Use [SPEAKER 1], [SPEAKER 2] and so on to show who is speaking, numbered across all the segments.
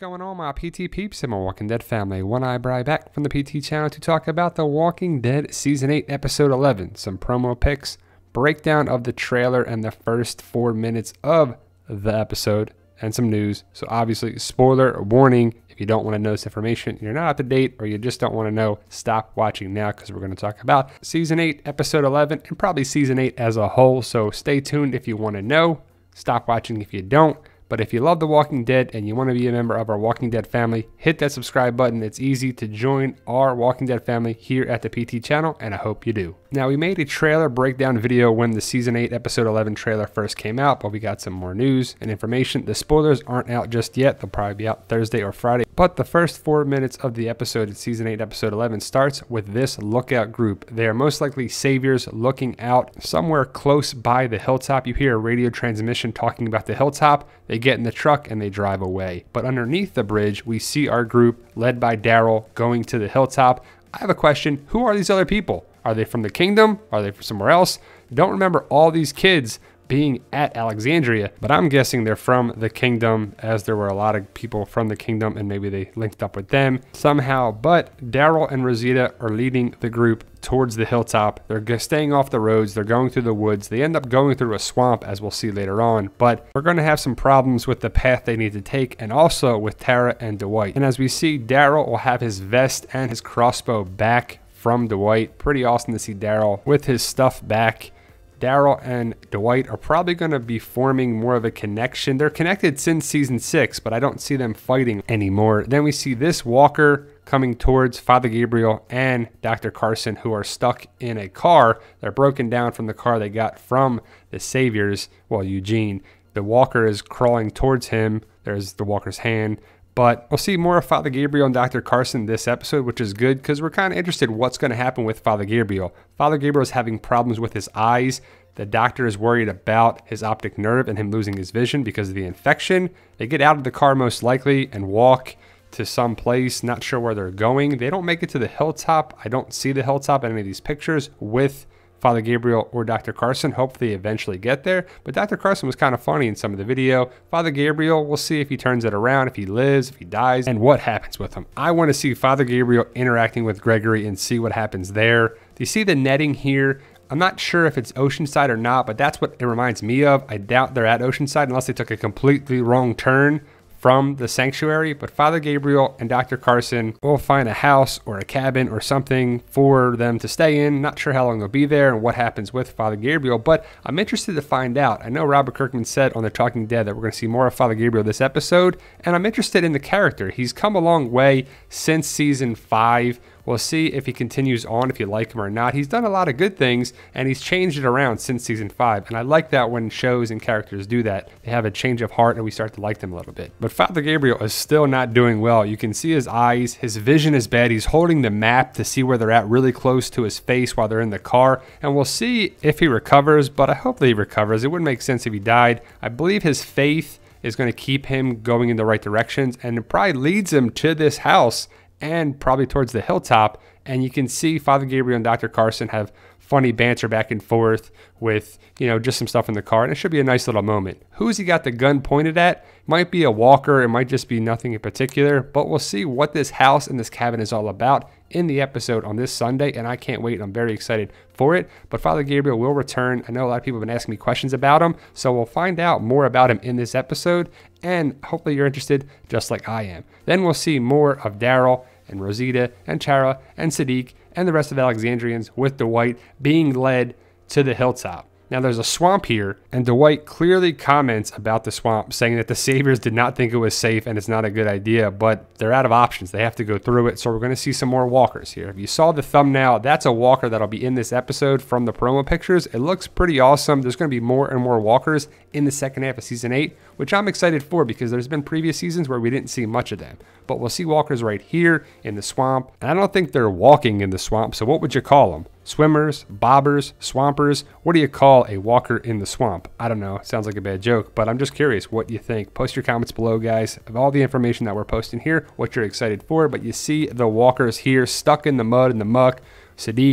[SPEAKER 1] going on, my PT peeps and my Walking Dead family? One Eyebrow back from the PT channel to talk about The Walking Dead Season 8, Episode 11. Some promo pics, breakdown of the trailer and the first 4 minutes of the episode, and some news. So obviously, spoiler warning, if you don't want to know this information, you're not up to date, or you just don't want to know, stop watching now, because we're going to talk about Season 8, Episode 11, and probably Season 8 as a whole. So stay tuned if you want to know. Stop watching if you don't. But if you love The Walking Dead and you want to be a member of our Walking Dead family, hit that subscribe button. It's easy to join our Walking Dead family here at the PT channel, and I hope you do. Now, we made a trailer breakdown video when the Season 8, Episode 11 trailer first came out, but we got some more news and information. The spoilers aren't out just yet. They'll probably be out Thursday or Friday. But the first 4 minutes of the episode in Season 8, Episode 11 starts with this lookout group. They are most likely saviors looking out somewhere close by the hilltop. You hear a radio transmission talking about the hilltop. They get in the truck and they drive away. But underneath the bridge, we see our group led by Daryl going to the hilltop. I have a question. Who are these other people? Are they from the kingdom? Are they from somewhere else? Don't remember all these kids being at Alexandria, but I'm guessing they're from the kingdom, as there were a lot of people from the kingdom and maybe they linked up with them somehow. But Daryl and Rosita are leading the group towards the hilltop. They're staying off the roads. They're going through the woods. They end up going through a swamp, as we'll see later on, but we're going to have some problems with the path they need to take, and also with Tara and Dwight. And as we see, Daryl will have his vest and his crossbow back from Dwight. Pretty awesome to see Daryl with his stuff back. Daryl and Dwight are probably going to be forming more of a connection. They're connected since Season 6, but I don't see them fighting anymore. Then we see this walker coming towards Father Gabriel and Dr. Carson, who are stuck in a car. They're broken down from the car they got from the Saviors, well, Eugene. The walker is crawling towards him. There's the walker's hand. But we'll see more of Father Gabriel and Dr. Carson this episode, which is good because we're kind of interested what's going to happen with Father Gabriel. Father Gabriel is having problems with his eyes. The doctor is worried about his optic nerve and him losing his vision because of the infection. They get out of the car most likely and walk to some place, not sure where they're going. They don't make it to the hilltop. I don't see the hilltop in any of these pictures with Father Gabriel or Dr. Carson. Hopefully they eventually get there. But Dr. Carson was kind of funny in some of the video. Father Gabriel, we'll see if he turns it around, if he lives, if he dies, and what happens with him. I want to see Father Gabriel interacting with Gregory and see what happens there. Do you see the netting here? I'm not sure if it's Oceanside or not, but that's what it reminds me of. I doubt they're at Oceanside unless they took a completely wrong turn from the sanctuary. But Father Gabriel and Dr. Carson will find a house or a cabin or something for them to stay in. Not sure how long they'll be there and what happens with Father Gabriel, but I'm interested to find out. I know Robert Kirkman said on The Talking Dead that we're going to see more of Father Gabriel this episode, and I'm interested in the character. He's come a long way since Season 5. We'll see if he continues on, if you like him or not. He's done a lot of good things, and he's changed it around since Season 5. And I like that when shows and characters do that. They have a change of heart, and we start to like them a little bit. But Father Gabriel is still not doing well. You can see his eyes. His vision is bad. He's holding the map to see where they're at really close to his face while they're in the car. And we'll see if he recovers, but I hope that he recovers. It wouldn't make sense if he died. I believe his faith is going to keep him going in the right directions, and it probably leads him to this house and probably towards the hilltop. And you can see Father Gabriel and Dr. Carson have funny banter back and forth with, just some stuff in the car. And it should be a nice little moment. Who's he got the gun pointed at? Might be a walker. It might just be nothing in particular. But we'll see what this house and this cabin is all about in the episode on this Sunday. And I can't wait. I'm very excited for it. But Father Gabriel will return. I know a lot of people have been asking me questions about him. So we'll find out more about him in this episode. And hopefully you're interested just like I am. Then we'll see more of Daryl and Rosita and Tara and Sadiq and the rest of Alexandrians with Dwight being led to the hilltop. Now there's a swamp here, and Dwight clearly comments about the swamp, saying that the Saviors did not think it was safe and it's not a good idea, but they're out of options. They have to go through it, so we're going to see some more walkers here. If you saw the thumbnail, that's a walker that'll be in this episode from the promo pictures. It looks pretty awesome. There's going to be more and more walkers in the second half of Season 8, which I'm excited for because there's been previous seasons where we didn't see much of them. But we'll see walkers right here in the swamp. And I don't think they're walking in the swamp, so what would you call them? Swimmers, bobbers, swampers? What do you call a walker in the swamp? I don't know. It sounds like a bad joke, but I'm just curious what you think. Post your comments below, guys, of all the information that we're posting here, what you're excited for. But you see the walkers here stuck in the mud and the muck. Sadiq,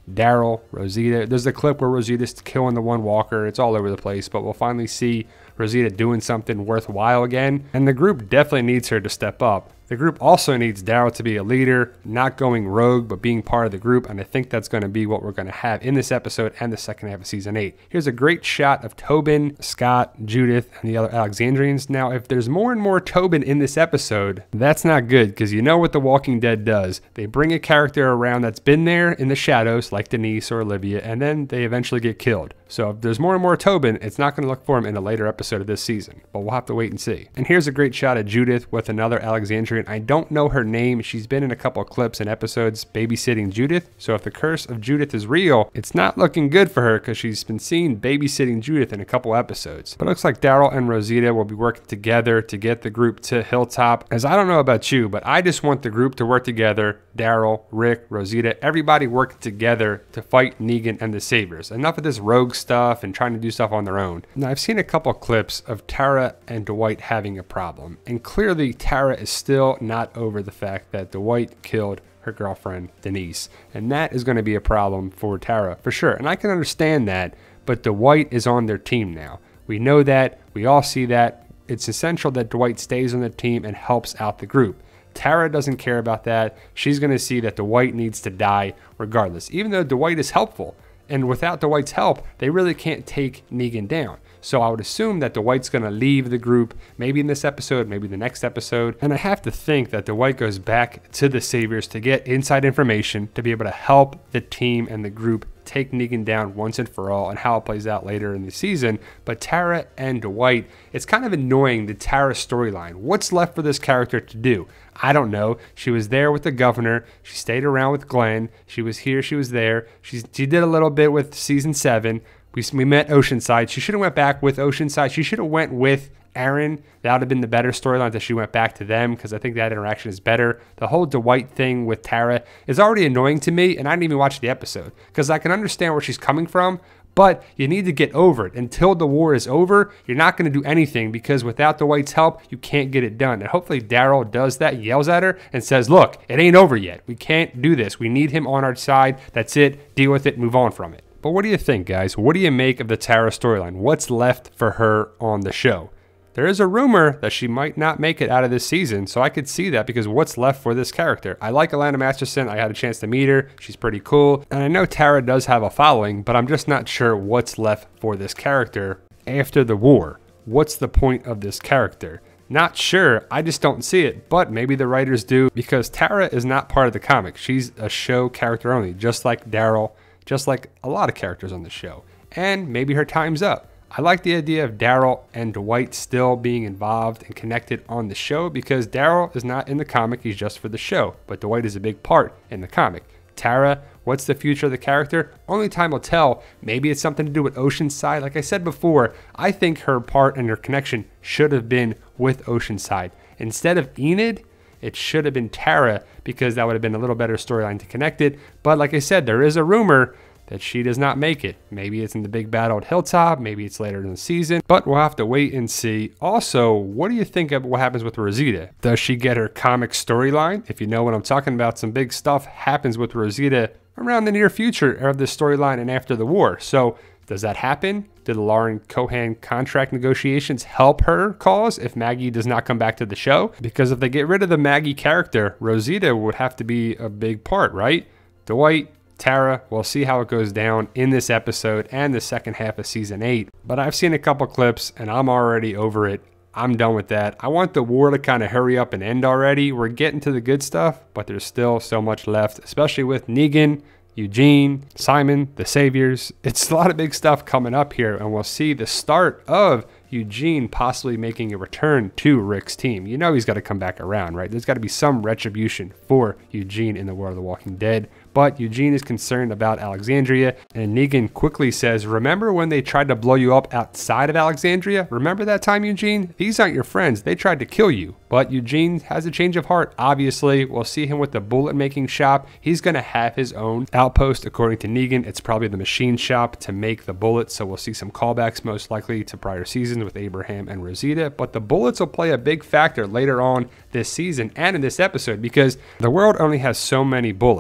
[SPEAKER 1] Daryl, Rosita. There's a clip where Rosita's killing the one walker. It's all over the place, but we'll finally see Rosita doing something worthwhile again. And the group definitely needs her to step up. The group also needs Daryl to be a leader, not going rogue, but being part of the group. And I think that's going to be what we're going to have in this episode and the second half of season 8. Here's a great shot of Tobin, Scott, Judith, and the other Alexandrians. Now, if there's more and more Tobin in this episode, that's not good, because you know what The Walking Dead does. They bring a character around that's been there in the shadows, like Denise or Olivia, and then they eventually get killed. So if there's more and more Tobin, it's not going to look for him in a later episode of this season, but we'll have to wait and see. And here's a great shot of Judith with another Alexandrian. I don't know her name. She's been in a couple of clips and episodes babysitting Judith. So if the curse of Judith is real, it's not looking good for her, because she's been seen babysitting Judith in a couple episodes. But it looks like Daryl and Rosita will be working together to get the group to Hilltop. As I don't know about you, but I just want the group to work together. Daryl, Rick, Rosita, everybody working together to fight Negan and the Saviors. Enough of this rogue stuff and trying to do stuff on their own. Now, I've seen a couple clips of Tara and Dwight having a problem, and clearly Tara is still not over the fact that Dwight killed her girlfriend Denise, and that is going to be a problem for Tara for sure. And I can understand that, but Dwight is on their team now. We know that, we all see that. It's essential that Dwight stays on the team and helps out the group. Tara doesn't care about that. She's going to see that Dwight needs to die regardless, even though Dwight is helpful. And without Dwight's help, they really can't take Negan down. So I would assume that Dwight's going to leave the group, maybe in this episode, maybe the next episode. And I have to think that Dwight goes back to the Saviors to get inside information to be able to help the team and the group take Negan down once and for all, and how it plays out later in the season. But Tara and Dwight, it's kind of annoying, the Tara storyline. What's left for this character to do? I don't know. She was there with the governor. She stayed around with Glenn. She was here. She was there. She did a little bit with season 7. We met Oceanside. She should have went back with Oceanside. She should have went with Aaron. That would have been the better storyline, that she went back to them, because I think that interaction is better. The whole Dwight thing with Tara is already annoying to me, and I didn't even watch the episode, because I can understand where she's coming from, but you need to get over it. Until the war is over, you're not going to do anything, because without Dwight's help, you can't get it done. And hopefully Daryl does that, yells at her, and says, look, it ain't over yet. We can't do this. We need him on our side. That's it. Deal with it. Move on from it. But what do you think, guys? What do you make of the Tara storyline? What's left for her on the show? There is a rumor that she might not make it out of this season, so I could see that, because what's left for this character? I like Alana Masterson. I had a chance to meet her. She's pretty cool. And I know Tara does have a following, but I'm just not sure what's left for this character after the war. What's the point of this character? Not sure. I just don't see it, but maybe the writers do, because Tara is not part of the comic. She's a show character only, just like Daryl, just like a lot of characters on the show. And maybe her time's up. I like the idea of Daryl and Dwight still being involved and connected on the show, because Daryl is not in the comic, he's just for the show, but Dwight is a big part in the comic. Tara, what's the future of the character? Only time will tell. Maybe it's something to do with Oceanside. Like I said before, I think her part and her connection should have been with Oceanside. Instead of Enid, it should have been Tara, because that would have been a little better storyline to connect it. But like I said, there is a rumor that she does not make it. Maybe it's in the big battle at Hilltop, maybe it's later in the season, but we'll have to wait and see. Also, what do you think of what happens with Rosita? Does she get her comic storyline? If you know what I'm talking about, some big stuff happens with Rosita around the near future of this storyline and after the war. So does that happen? Did the Lauren Cohan contract negotiations help her cause if Maggie does not come back to the show? Because if they get rid of the Maggie character, Rosita would have to be a big part, right? Dwight, Tara, we'll see how it goes down in this episode and the second half of season 8. But I've seen a couple clips and I'm already over it. I'm done with that. I want the war to kind of hurry up and end already. We're getting to the good stuff, but there's still so much left, especially with Negan, Eugene, Simon, the Saviors. It's a lot of big stuff coming up here, and we'll see the start of Eugene possibly making a return to Rick's team. You know he's got to come back around, right? There's got to be some retribution for Eugene in the World of the Walking Dead. But Eugene is concerned about Alexandria, and Negan quickly says, remember when they tried to blow you up outside of Alexandria? Remember that time, Eugene? These aren't your friends. They tried to kill you. But Eugene has a change of heart, obviously. We'll see him with the bullet making shop. He's going to have his own outpost. According to Negan, it's probably the machine shop to make the bullets, so we'll see some callbacks most likely to prior seasons with Abraham and Rosita. But the bullets will play a big factor later on this season and in this episode, because the world only has so many bullets.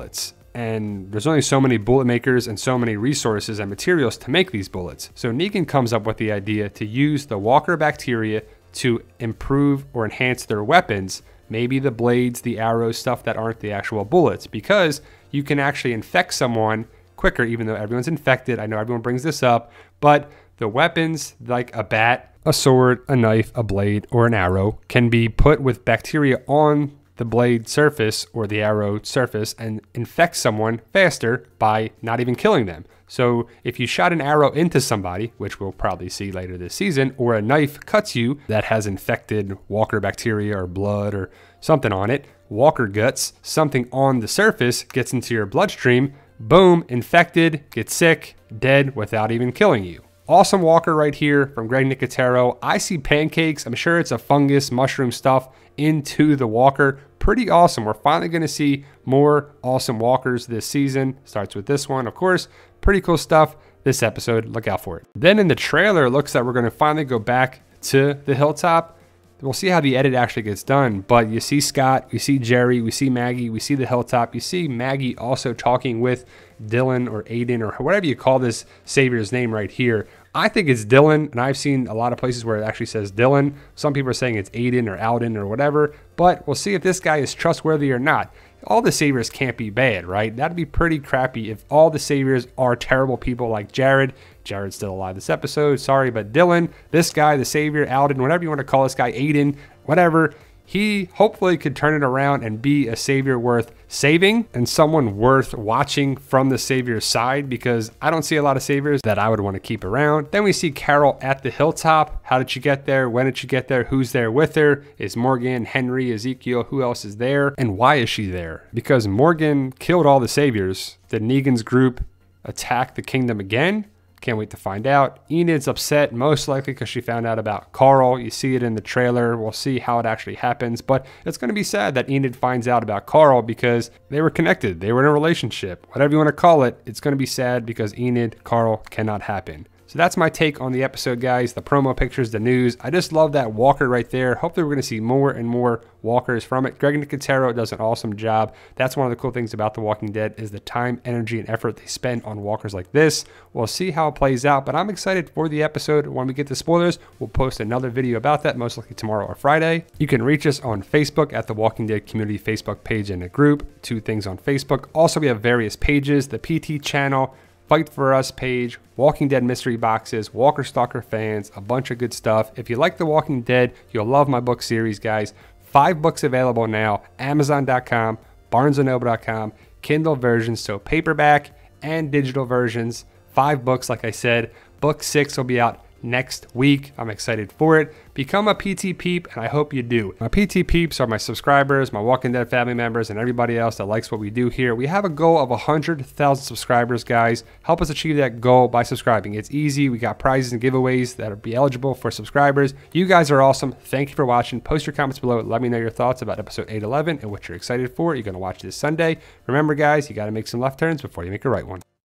[SPEAKER 1] and there's only so many bullet makers and so many resources and materials to make these bullets. So Negan comes up with the idea to use the walker bacteria to improve or enhance their weapons, maybe the blades, the arrows, stuff that aren't the actual bullets, because you can actually infect someone quicker, even though everyone's infected. I know everyone brings this up, but the weapons like a bat, a sword, a knife, a blade, or an arrow can be put with bacteria on the blade surface or the arrow surface and infect someone faster by not even killing them. So if you shot an arrow into somebody, which we'll probably see later this season, or a knife cuts you that has infected walker bacteria or blood or something on it, walker guts, something on the surface gets into your bloodstream, boom, infected, get sick, dead without even killing you. Awesome walker right here from Greg Nicotero. I see pancakes. I'm sure it's a fungus, mushroom stuff into the walker. Pretty awesome. We're finally going to see more awesome walkers this season. Starts with this one, of course. Pretty cool stuff this episode. Look out for it. Then in the trailer, it looks like we're going to finally go back to the hilltop. We'll see how the edit actually gets done, but you see Scott, you see Jerry, we see Maggie, we see the hilltop. You see Maggie also talking with Dylan or Aiden or whatever you call this savior's name right here. I think it's Dylan, and I've seen a lot of places where it actually says Dylan. Some people are saying it's Aiden or Alden or whatever, but we'll see if this guy is trustworthy or not. All the saviors can't be bad, right? That'd be pretty crappy if all the saviors are terrible people like Jared. Jared's still alive this episode, sorry, but Dylan, this guy, the savior, Alden, whatever you want to call this guy, Aiden, whatever, he hopefully could turn it around and be a savior worth saving and someone worth watching from the savior's side, because I don't see a lot of saviors that I would want to keep around. Then we see Carol at the hilltop. How did she get there? When did she get there? Who's there with her? Is Morgan, Henry, Ezekiel? Who else is there? And why is she there? Because Morgan killed all the saviors. Did Negan's group attack the kingdom again? Can't wait to find out. Enid's upset, most likely because she found out about Carl. You see it in the trailer. We'll see how it actually happens. But it's going to be sad that Enid finds out about Carl because they were connected. They were in a relationship. Whatever you want to call it, it's going to be sad because Enid, Carl cannot happen. So that's my take on the episode, guys. The promo pictures, the news. I just love that walker right there. Hopefully we're going to see more and more walkers from it. Greg Nicotero does an awesome job. That's one of the cool things about The Walking Dead is the time, energy, and effort they spend on walkers like this. We'll see how it plays out, but I'm excited for the episode. When we get the spoilers, we'll post another video about that, most likely tomorrow or Friday. You can reach us on Facebook at The Walking Dead Community Facebook page and a group. 2 things on Facebook. Also, we have various pages, the PT channel, Fight For Us page, Walking Dead mystery boxes, Walker Stalker fans, a bunch of good stuff. If you like The Walking Dead, you'll love my book series, guys. 5 books available now, Amazon.com, BarnesandNoble.com, Kindle versions, so paperback and digital versions. 5 books, like I said. Book 6 will be out next week. I'm excited for it. Become a PT Peep, and I hope you do. My PT Peeps are my subscribers, my Walking Dead family members, and everybody else that likes what we do here. We have a goal of 100,000 subscribers, guys. Help us achieve that goal by subscribing. It's easy. We got prizes and giveaways that will be eligible for subscribers. You guys are awesome. Thank you for watching. Post your comments below. Let me know your thoughts about episode 811 and what you're excited for. You're going to watch this Sunday. Remember, guys, you got to make some left turns before you make a right one.